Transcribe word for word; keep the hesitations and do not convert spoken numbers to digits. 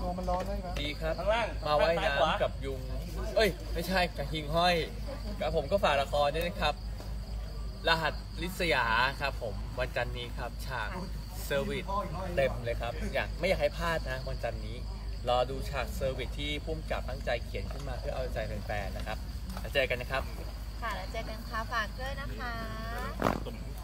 มันร้อนได้ไหมดีครับข้างล่างมาว่ายน้ำกับยุงเอ้ยไม่ใช่กับหิ่งห้อยกับผมก็ฝากละครด้วยนะครับรหัสลิศยาครับผมวันจันทร์นี้ครับฉากเซอร์วิสเต็มเลยครับอยากไม่อยากให้พลาดนะวันจันทร์นี้รอดูฉากเซอร์วิสที่พุ่มกับตั้งใจเขียนขึ้นมาเพื่อเอาใจแฟนๆนะครับแล้วเจอกันนะครับค่ะแล้วเจอกันค่ะฝากด้วยนะคะ